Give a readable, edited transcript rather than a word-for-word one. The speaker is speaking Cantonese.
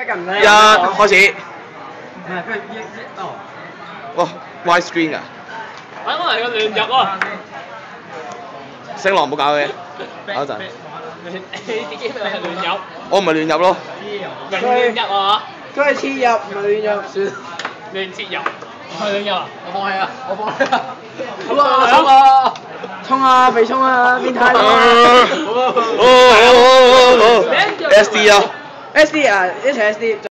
一開始。 哦。 哇 ，wide screen 啊！ 我嚟個亂入喎。 星浪唔好搞嘅，等一陣。 你自己咪係亂入。 我唔係亂入咯。 明亂入啊！ 都係切入，唔係亂入。算。 亂切入。係亂入啊！ 我放棄啊！我放棄啊！好啊！衝啊！衝啊！被衝啊！變態啊！ 好。SD 啊！ SD 啊！一齊 SD。